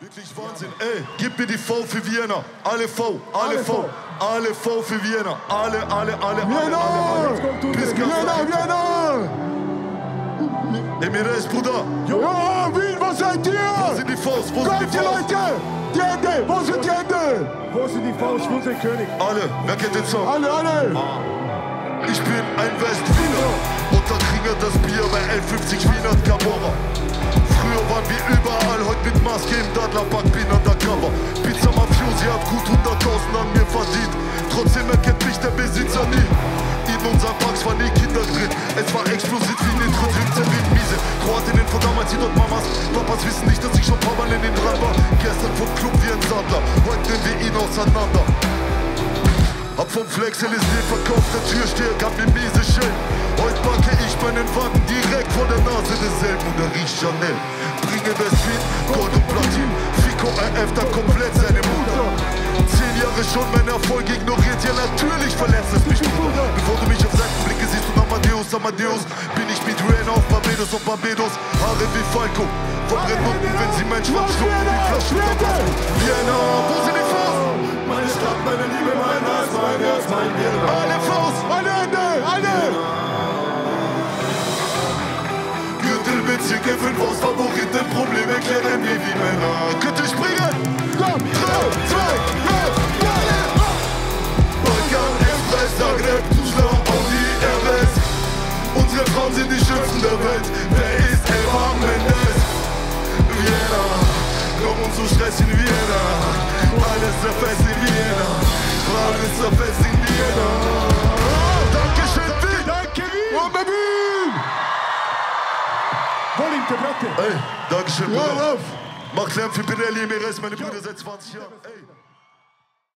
Wirklich Wahnsinn, ey, gib mir die V für Vienna. Alle V, alle V, alle V für Vienna. Alle. Vienna! Emires, Bruder. Ja, Wien, wo seid ihr? Wo sind die Vs? Wo sind die Vs? Leute, die Hände, wo sind die Hände? Wo sind die Vs? Wo ist der König? Alle, wer kennt den Song? Alle. Ich bin ein West-Wiener. Unterkriegert das Bier bei 11,50 Wiener Camora. Früher waren wir überall, heute mit Maske im Dadlerpack, bin undercover. Pizza Mafiosi hat gut 100.000 an mir verdient. Trotzdem erkennt mich der Besitzer nie. In unseren Parks waren nie Kinder drin. Es war explosiv wie eine Tritt, miese. Kroatinnen von damals, die dort Mamas. Papas wissen nicht, dass ich schon ein paar Mal in den dran war. Gestern vom Club wie ein Sandler, heute nehmen wir ihn auseinander. Hab vom Flex LSD verkauft, der Türsteher gab mir miese Schellen. Heute packe ich meinen Wagen direkt vor der Nase desselben und er riecht Chanel. Bringe Westwien, Gold und Platin, Fico RF, da komplett seine Mutter. 10 Jahre schon mein Erfolg ignoriert, ja natürlich verletzt es mich, Bruder. Bevor du mich auf Seiten blicke, siehst du Amadeus, bin ich mit Rain auf Barbados, Haare wie Falco. Verbrennen unten, wenn sie mein Schwanz schlucken, wie Flaschen Vienna, wo sind die Vs? Meine Stadt, meine Liebe, mein Herz, mein Vienna. Alle Vs, alle Hände, alle! Gürtelbezirke, 5 Vs, Favoriten, Probleme klären wir wie Männer. Könnt ihr springen? Komm, 3, 2, 1, Balkan, Express, Zagreb, Tuzla, Audi, RS. Unsere Frauen sind die schönsten der Welt. Wer ist Eva Mendes? Vienna, komm und so Stress in Vienna. Alles der Fest in Vienna. Alles der Fest in Vienna. Dankeschön, Wien. Danke, Wien. Und Wien. Wo liegt der Platte? Ey, Dankeschön, Bruder. Ja, Macht Lärm für Pirelli, Emires, meine Brüder seit 20 Jahren. Ey.